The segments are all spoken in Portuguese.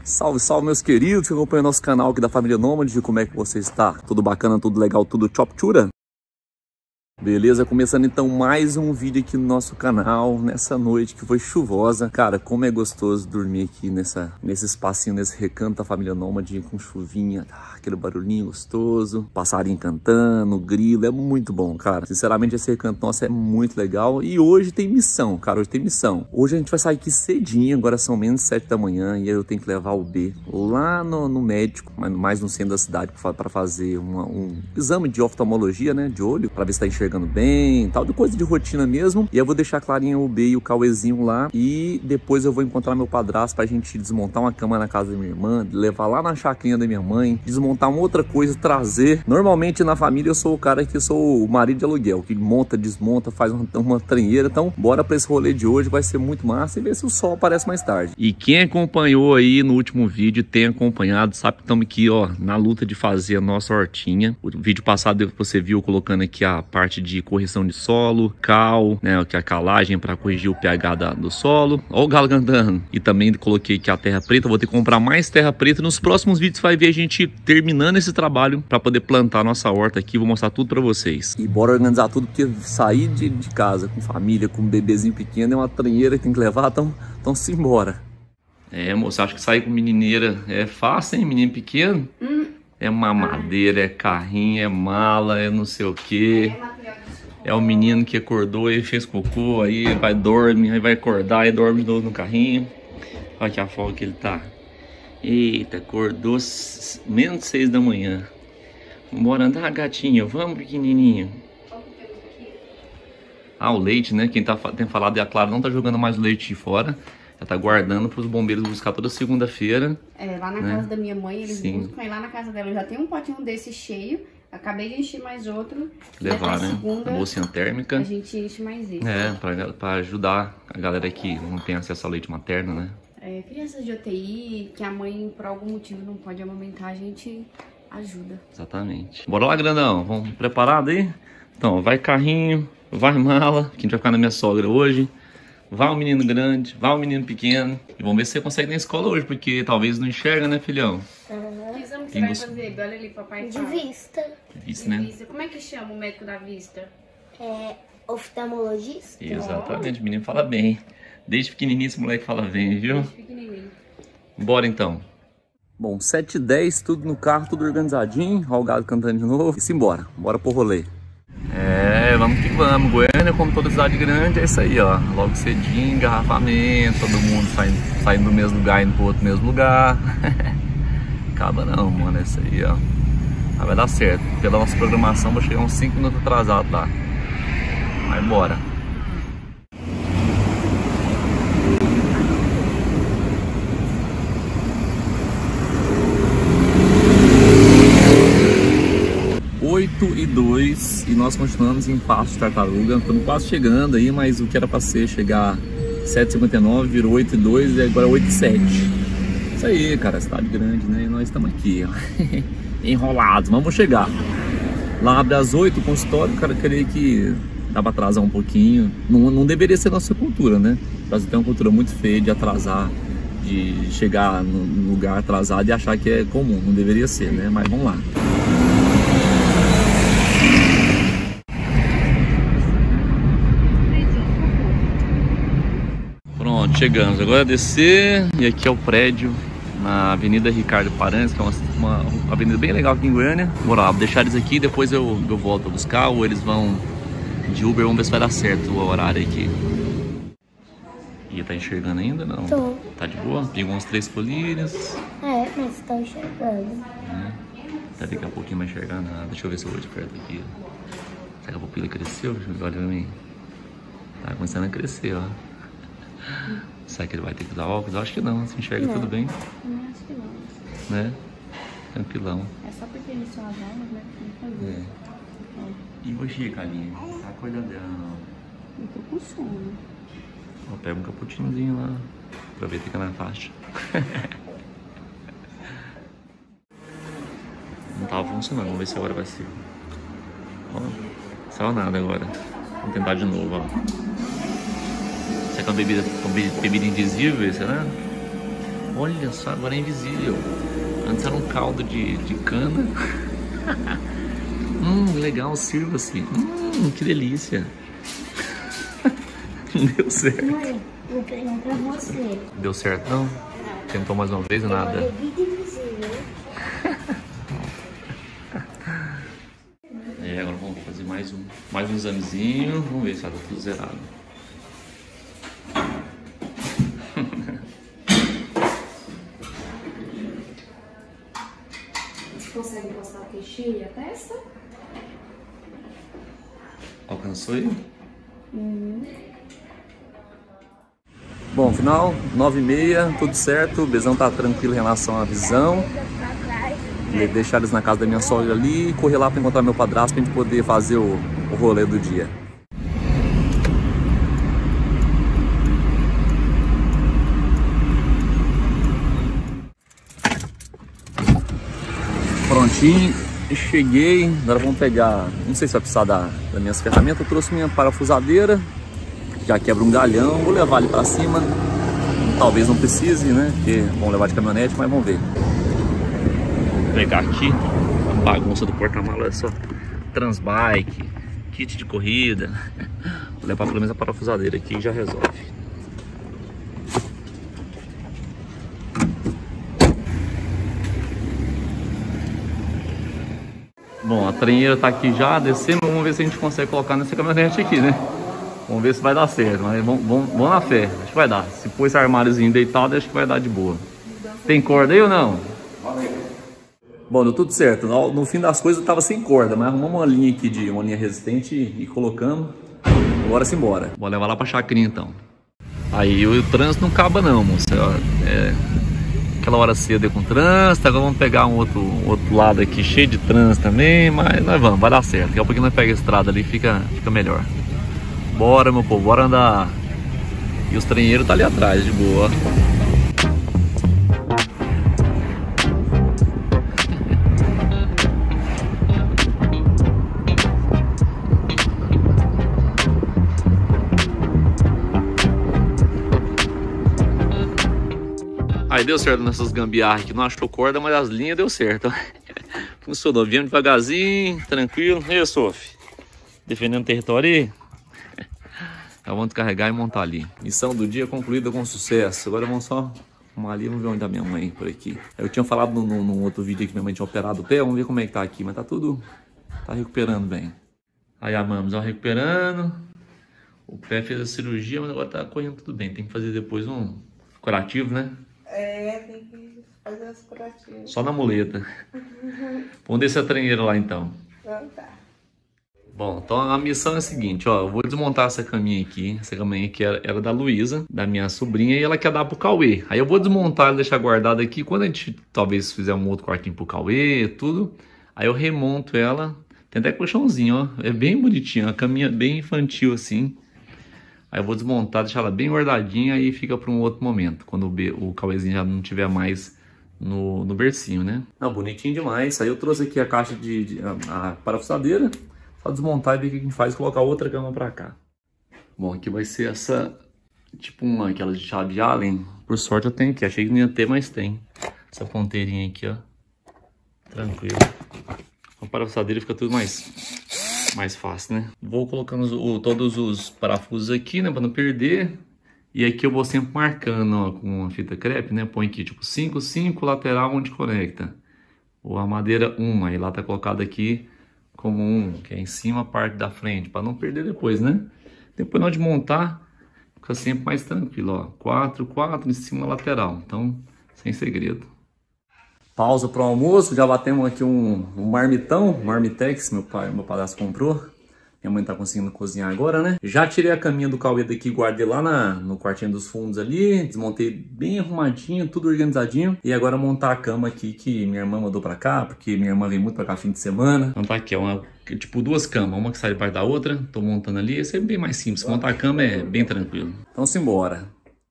Salve, salve meus queridos que acompanham nosso canal aqui da Família Nômade. Como é que você está? Tudo bacana, tudo legal, tudo chop-chura? Beleza, começando então mais um vídeo aqui no nosso canal, nessa noite que foi chuvosa. Cara, como é gostoso dormir aqui nesse espacinho, nesse recanto da Família Nômade, com chuvinha, aquele barulhinho gostoso, passarinho cantando, grilo, é muito bom, cara. Sinceramente, esse recanto nosso é muito legal. E hoje tem missão, cara, hoje tem missão. Hoje a gente vai sair aqui cedinho, agora são menos 7 da manhã, e aí eu tenho que levar o B lá no médico, mas mais no centro da cidade, para fazer um exame de oftalmologia, né, de olho, para ver se tá enxergando bem, tal, de coisa de rotina mesmo. E eu vou deixar clarinha o B e o Cauêzinho lá, e depois eu vou encontrar meu padrasto pra gente desmontar uma cama na casa da minha irmã, levar lá na chacrinha da minha mãe, desmontar uma outra coisa, trazer. Normalmente na família eu sou o cara que sou o marido de aluguel, que monta, desmonta, faz uma tranheira. Então bora pra esse rolê de hoje, vai ser muito massa, e ver se o sol aparece mais tarde. E quem acompanhou aí no último vídeo, tem acompanhado, sabe que estamos aqui, ó, na luta de fazer a nossa hortinha. O vídeo passado você viu colocando aqui a parte de correção de solo, cal, né, que é a calagem para corrigir o pH do solo. Ó o galo cantando. E também coloquei aqui a terra preta. Vou ter que comprar mais terra preta. Nos próximos vídeos vai ver a gente terminando esse trabalho para poder plantar a nossa horta aqui. Vou mostrar tudo para vocês. E bora organizar tudo, porque sair de casa com família, com um bebezinho pequeno é uma tranheira que tem que levar, então simbora. É, moça, acho que sair com menineira é fácil, hein? Menino pequeno. É mamadeira, é carrinho, é mala, é não sei o que. É o menino que acordou e fez cocô, aí vai dormir, aí vai acordar e dorme de novo no carrinho. Olha que a folga que ele tá. Eita, acordou menos 6 da manhã. Bora andar, gatinho, vamos, pequenininho. Ah, o leite, né? Quem tem falado é a Clara, não tá jogando mais o leite de fora. Ela tá guardando para os bombeiros buscar toda segunda-feira. É, lá na casa da minha mãe, eles buscam, e lá na casa dela eu já tenho um potinho desse cheio. Acabei de encher mais outro. Levar, né? Segunda, a bolsinha térmica. A gente enche mais esse. É, pra ajudar a galera que não tem acesso ao leite materno, né? É, crianças de UTI, que a mãe por algum motivo não pode amamentar, a gente ajuda. Exatamente. Bora lá, grandão. Vamos preparado aí? Então, vai carrinho, vai mala, que a gente vai ficar na minha sogra hoje. Vai um menino grande, vai um menino pequeno. E vamos ver se você consegue ir na escola hoje, porque talvez não enxerga, né, filhão? Que exame que você vai fazer? Olha ali, papai. De vista. De vista, né? Vista. Como é que chama o médico da vista? É oftalmologista. Exatamente, o menino fala bem. Desde pequenininho esse moleque fala bem, viu? Desde pequenininho. Bora então. Bom, 7h10, tudo no carro, tudo organizadinho. Ó o gado cantando de novo. E simbora, bora pro rolê. É, vamos que vamos. Goiânia, como toda cidade grande, é isso aí, ó. Logo cedinho, engarrafamento, todo mundo saindo do mesmo lugar, indo pro outro mesmo lugar. Acaba não, mano, é isso aí, ó. Mas vai dar certo. Pela nossa programação, vou chegar uns 5 minutos atrasado lá. Vai embora. E nós continuamos em Passo de Tartaruga. Estamos quase chegando aí, mas o que era para chegar 7h59 virou 8h02 e agora 8h07. Isso aí, cara, cidade grande, né? E nós estamos aqui, ó, enrolados. Vamos chegar. Lá abre às 8 o consultório, cara, creio que dá para atrasar um pouquinho. Não deveria ser nossa cultura, né? O Brasil tem uma cultura muito feia de atrasar, de chegar no lugar atrasado e achar que é comum. Não deveria ser, né? Mas vamos lá. Pronto, chegamos. Agora é descer e aqui é o prédio na Avenida Ricardo Paranhos, que é uma avenida bem legal aqui em Goiânia. Bora lá, vou deixar eles aqui, depois eu volto a buscar, ou eles vão de Uber, vamos ver se vai dar certo o horário aqui. E tá enxergando ainda, não? Tô. Tá de boa? Pegou uns 3 colírios. É, mas tô enxergando. Até daqui a pouquinho vai enxergar nada. Deixa eu ver se eu vou de perto aqui. Será que a pupila cresceu? Olha pra mim. Tá começando a crescer, ó. Será que ele vai ter que usar óculos? Eu acho que não, se enxerga tudo bem. Não, acho que não. Né? Tranquilão. É só porque ele só as aulas, né? É. E você, Calinha? Tá acordadão. Eu tô com sono. Ó, pega um cappuccinozinho lá. Aproveita que é na faixa. Não tava funcionando, vamos ver se agora vai ser. Ó, não saiu nada agora. Vamos tentar de novo, ó. Será que é uma bebida indizível, será? Olha só, agora é invisível. Antes era um caldo de cana. Legal, sirva-se. Que delícia. Deu certo. Mãe, vou pegar pra você. Deu certo não? Tentou mais uma vez ou nada? É vida invisível. Agora vamos fazer mais um examezinho. Vamos ver se tá tudo zerado. Você consegue encostar o queixinho e a testa? Alcançou aí? Bom, final 9h30, tudo certo. O Bezão tá tranquilo em relação à visão. Deixar eles na casa da minha sogra ali e correr lá para encontrar meu padrasto pra gente poder fazer o rolê do dia. Prontinho, cheguei. Agora vamos pegar, não sei se vai precisar das minhas ferramentas. Eu trouxe minha parafusadeira, já quebra um galhão, vou levar ali para cima. Talvez não precise, né? Porque vamos levar de caminhonete, mas vamos ver. Vou pegar aqui a bagunça do porta-malas, olha só. Transbike, kit de corrida. Vou levar pelo menos a parafusadeira aqui e já resolve. Bom, a trenheira tá aqui já, descendo. Vamos ver se a gente consegue colocar nessa caminhonete aqui, né? Vamos ver se vai dar certo, mas vamos na fé, acho que vai dar. Se pôr esse armáriozinho deitado, acho que vai dar de boa. Tem corda aí ou não? Bom, deu tudo certo. No fim das coisas eu tava sem corda, mas arrumamos uma linha aqui, uma linha resistente e colocamos. Bora embora. Vou levar lá pra chacrinha então. Aí o trânsito não acaba não, moça. Aquela hora cedo com trânsito, agora vamos pegar um outro lado aqui cheio de trânsito também, mas nós vamos, vai dar certo. Daqui a pouquinho nós pegamos a estrada ali e fica melhor. Bora, meu povo, bora andar. E os trenheiros tá ali atrás, de boa. Aí deu certo nessas gambiarras aqui, não achou corda, mas as linhas deu certo. Funcionou, viemos devagarzinho, tranquilo. E aí, Sophie? Defendendo o território aí? Vamos descarregar e montar ali. Missão do dia concluída com sucesso. Agora vamos só arrumar ali, vamos ver onde tá minha mãe por aqui. Eu tinha falado num outro vídeo que minha mãe tinha operado o pé, vamos ver como é que tá aqui, mas tá tudo, tá recuperando bem. Aí a Mams, ó, recuperando. O pé fez a cirurgia, mas agora tá correndo tudo bem. Tem que fazer depois um curativo, né? Tem que fazer as curativas. Só na muleta. Vamos descer a trenheira lá então. Então tá. Bom, então a missão é a seguinte, ó, eu vou desmontar essa caminha aqui. Essa caminha aqui era da Luísa, da minha sobrinha, e ela quer dar pro Cauê. Aí eu vou desmontar e deixar guardada aqui. Quando a gente talvez fizer um outro quartinho pro Cauê, tudo, aí eu remonto ela. Tem até colchãozinho, ó, é bem bonitinho, a caminha bem infantil assim. Aí eu vou desmontar, deixar ela bem guardadinha e fica para um outro momento, quando o Cauêzinho já não tiver mais no bercinho, né? Não, bonitinho demais. Aí eu trouxe aqui a caixa a parafusadeira. Só desmontar e ver o que a gente faz e colocar outra cama pra cá. Bom, aqui vai ser essa, tipo aquela de chave Allen. Por sorte eu tenho aqui, achei que não ia ter, mas tem. Essa ponteirinha aqui, ó. Tranquilo. A parafusadeira fica tudo mais fácil, né? Vou colocando todos os parafusos aqui, né, pra não perder. E aqui eu vou sempre marcando, ó, com uma fita crepe, né? Põe aqui, tipo, 5, lateral onde conecta. Ou a madeira 1, aí lá tá colocado aqui como 1, que é em cima a parte da frente, para não perder depois, né? Depois na hora de montar, fica sempre mais tranquilo, ó. 4 em cima lateral, então sem segredo. Pausa para o almoço, já batemos aqui um marmitão, marmitex, meu padrasto comprou. Minha mãe tá conseguindo cozinhar agora, né? Já tirei a caminha do Cauê daqui, guardei lá no quartinho dos fundos ali. Desmontei bem arrumadinho, tudo organizadinho. E agora montar a cama aqui que minha irmã mandou pra cá, porque minha irmã vem muito pra cá fim de semana. Então tá aqui, ó, tipo 2 camas, uma que sai debaixo da outra. Tô montando ali, esse é bem mais simples. Montar a cama é bem tranquilo. Então simbora.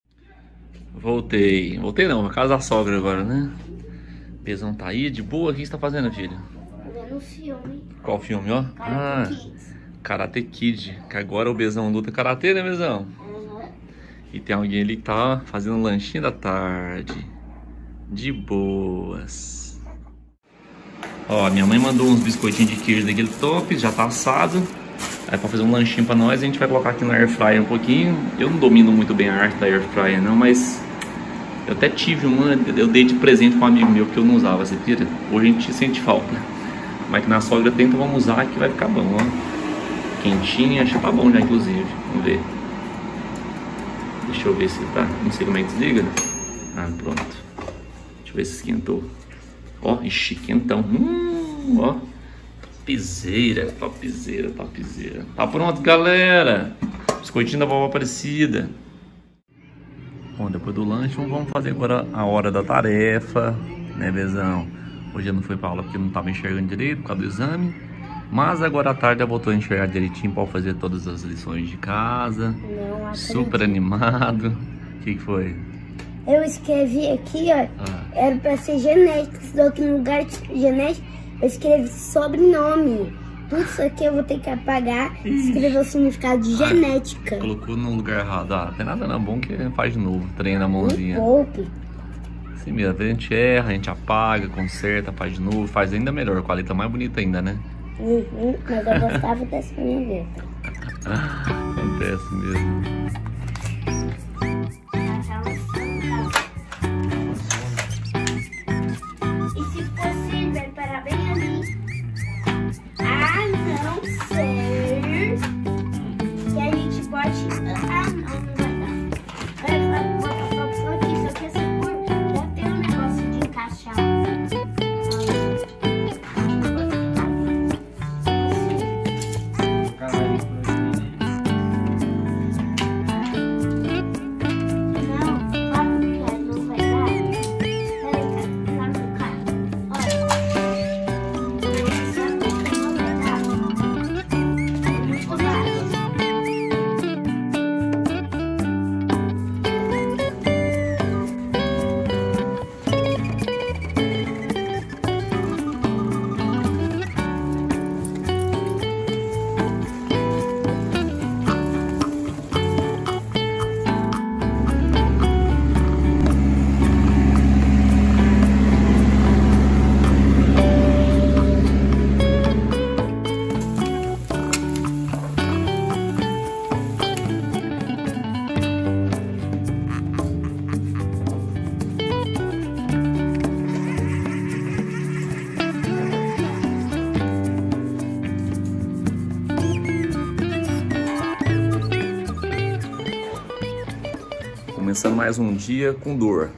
Voltei não, na casa da sogra agora, né? O Bezão tá aí, de boa. O que você tá fazendo, filho? Vendo filme. Qual filme, ó? Karate Kid, que agora o Bezão luta karatê, né, Bezão? E tem alguém ali que tá fazendo um lanchinho da tarde. De boas. Ó, minha mãe mandou uns biscoitinhos de queijo daquele top, já tá assado. Aí pra fazer um lanchinho pra nós, a gente vai colocar aqui na air fryer um pouquinho. Eu não domino muito bem a arte da air fryer não, mas eu até tive uma, eu dei de presente pra um amigo meu que eu não usava, você pira? Hoje a gente sente falta. Mas que na sogra tem, então vamos usar que vai ficar bom, ó. Quentinha, acho que tá bom já, inclusive. Vamos ver. Deixa eu ver se tá, não sei como é que desliga. Ah, pronto. Deixa eu ver se esquentou. Ó, ixi, quentão. Ó. Topzera, topzera, topzera. Tá pronto, galera. Biscoitinho da vovó Aparecida. Bom, depois do lanche, vamos fazer agora a hora da tarefa, né, Bezão? Hoje eu não fui pra aula porque eu não tava enxergando direito por causa do exame. Mas agora à tarde eu voltou a enxergar direitinho para fazer todas as lições de casa. Não, super animado. O que foi? Eu escrevi aqui, ó. Era pra ser genética. Só que no lugar de genética, eu escrevi sobrenome. Tudo isso aqui eu vou ter que apagar e escrever o significado de genética. Colocou no lugar errado. Ah, não tem nada não, bom que faz de novo. Treina a mãozinha. Me poupe. Assim mesmo, a gente erra, a gente apaga, conserta, faz de novo. Faz ainda melhor, com a letra mais bonita ainda, né? Mas eu gostava dessa minha letra. Acontece mesmo. E se fosse, vai parar bem ali. A não ser que a gente pode... Ah, não vai dar. Vai botar uma opção aqui, só que essa cor já tem um negócio de encaixar. Começando mais um dia com dor.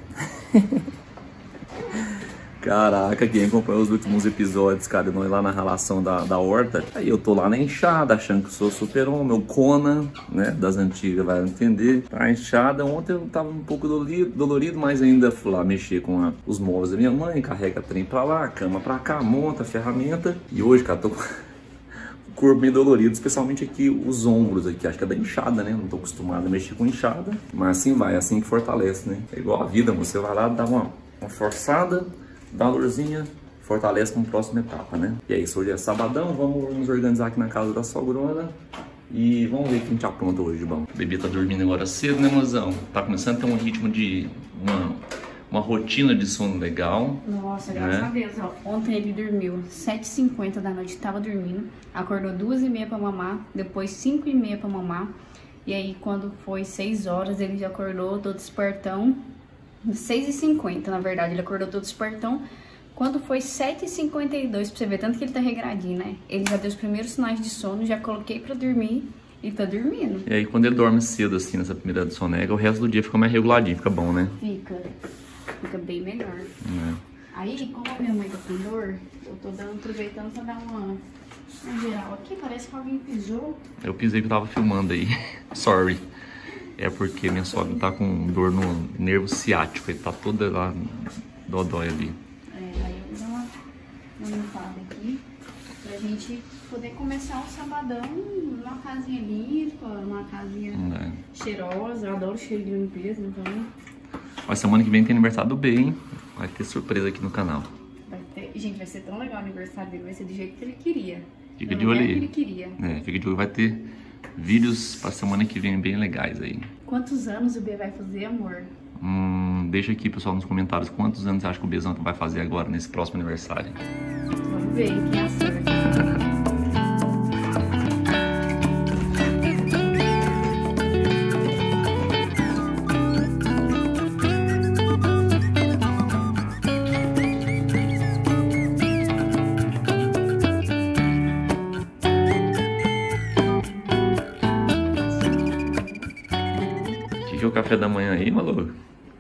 Caraca, quem acompanhou os últimos episódios, cara, nós lá na ralação da horta, aí eu tô lá na enxada, achando que sou super-homem, o Conan, né, das antigas vai entender. A enxada, ontem eu tava um pouco dolorido, mas ainda fui lá mexer com os móveis da minha mãe, carrega trem pra lá, cama pra cá, monta, ferramenta. E hoje, cara, tô com o corpo meio dolorido, especialmente aqui os ombros aqui, acho que é da enxada, né, não tô acostumado a mexer com enxada, mas assim vai, assim que fortalece, né. É igual a vida, você vai lá, dá uma forçada, dá uma dorzinha, fortalece para uma próxima etapa, né? E é isso, hoje é sabadão, vamos nos organizar aqui na casa da sogrona e vamos ver o que a gente apronta hoje, bom. O bebê tá dormindo agora cedo, né, mozão? Tá começando a ter um ritmo de uma rotina de sono legal. Nossa, graças a Deus, ó. Ontem ele dormiu 7h50 da noite, tava dormindo, acordou 2h30 pra mamar, depois 5h30 pra mamar, e aí quando foi 6 horas ele já acordou todo espertão. 6h50, na verdade, ele acordou todo espertão. Quando foi 7h52, pra você ver, tanto que ele tá regradinho, né? Ele já deu os primeiros sinais de sono, já coloquei pra dormir e tá dormindo. E aí, quando ele dorme cedo, assim, nessa primeira sonega, o resto do dia fica mais reguladinho, fica bom, né? Fica bem melhor. Aí, como a minha mãe tá com dor, eu tô aproveitando pra dar uma geral aqui. Parece que alguém pisou. Eu pisei que eu tava filmando aí. Sorry. É porque minha sogra tá com dor no nervo ciático, ele tá toda lá dodói ali. Aí eu vou dar uma limpada aqui, pra gente poder começar o sabadão numa casinha limpa, numa casinha cheirosa. Eu adoro cheiro de limpeza, então... Ó, semana que vem tem aniversário do B, hein? Vai ter surpresa aqui no canal. Gente, vai ser tão legal o aniversário dele, vai ser do jeito que ele queria. Fica de olho aí. Que ele queria. Fica de olho, vai ter vídeos pra semana que vem bem legais aí. Quantos anos o B vai fazer, amor? Deixa aqui, pessoal, nos comentários quantos anos você acha que o Bezão vai fazer agora, nesse próximo aniversário. Vamos ver quem acerta. Que é o café da manhã aí, maluco?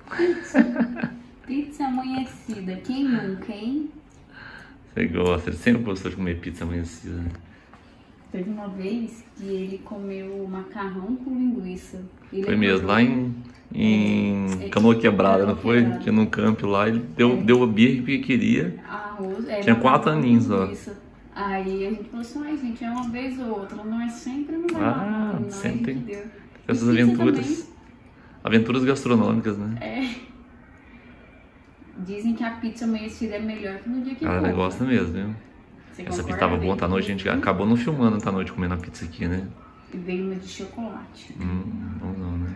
Pizza amanhecida. Quem nunca, hein? Você gosta, ele sempre gostou de comer pizza amanhecida. Teve uma vez que ele comeu macarrão com linguiça. Ele Foi mesmo, lá em Canoa Quebrada, não foi? Tinha num campo lá, ele deu a birra que queria. Arroz, Tinha 4 aninhos, ó. Aí a gente falou assim, ai gente, é uma vez ou outra, não é sempre, não vai lá. Não, sempre tem essas aventuras. Aventuras gastronômicas, né? É. Dizem que a pizza amanhecida é melhor que no dia que Cara, compra. gosta mesmo, viu? Você Essa pizza concorda, tava boa, Bê? tá noite, a gente acabou não filmando tá noite comendo a pizza aqui, né? E veio uma de chocolate. Não, né?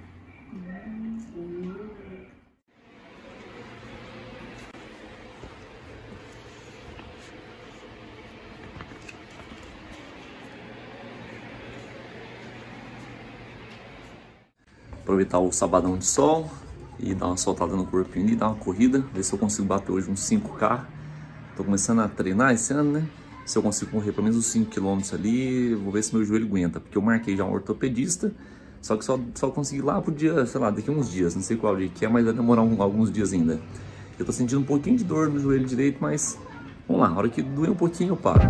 Aproveitar o sabadão de sol e dar uma soltada no corpinho e dar uma corrida, ver se eu consigo bater hoje uns 5K. Tô começando a treinar esse ano, né? Se eu consigo correr pelo menos uns 5 km ali, vou ver se meu joelho aguenta, porque eu marquei já um ortopedista, só que só consegui lá pro dia, sei lá, daqui uns dias, não sei qual dia que é, mas vai demorar alguns dias ainda. Eu tô sentindo um pouquinho de dor no joelho direito, mas vamos lá, a hora que doer um pouquinho eu paro.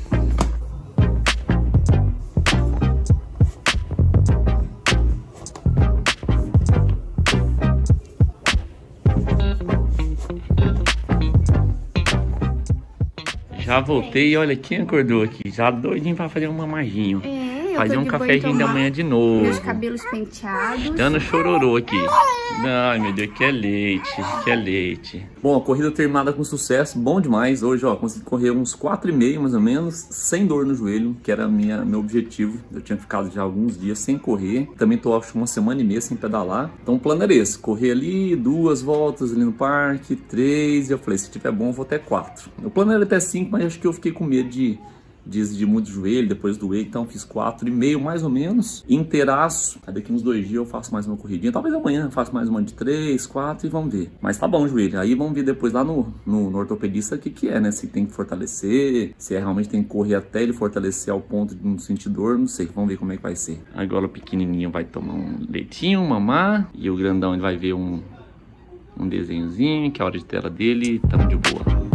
Já voltei e olha quem acordou aqui, já doidinho pra fazer um mamadinho. Fazer um cafezinho da manhã de novo. Meus cabelos penteados. Dando chororô aqui. Ai, meu Deus, que é leite, que é leite. Bom, a corrida terminada com sucesso, bom demais. Hoje, ó, consegui correr uns 4,5 mais ou menos, sem dor no joelho, que era meu objetivo. Eu tinha ficado já alguns dias sem correr. Também tô, acho, uma semana e meia sem pedalar. Então o plano era esse, correr ali 2 voltas ali no parque, 3, e eu falei, se tiver bom, eu vou até 4. O plano era até 5, mas acho que eu fiquei com medo de exigir muito joelho, depois doer, então fiz 4,5 mais ou menos, inteiraço. Aí daqui uns 2 dias eu faço mais uma corridinha, talvez amanhã eu faço mais uma de 3, 4 e vamos ver. Mas tá bom o joelho, aí vamos ver depois lá no ortopedista o que é, né? Se tem que fortalecer, se realmente tem que correr até ele fortalecer ao ponto de não sentir dor, não sei, vamos ver como é que vai ser. Agora o pequenininho vai tomar um leitinho, mamar, e o grandão ele vai ver um desenhozinho, que é a hora de tela dele, tamo de boa.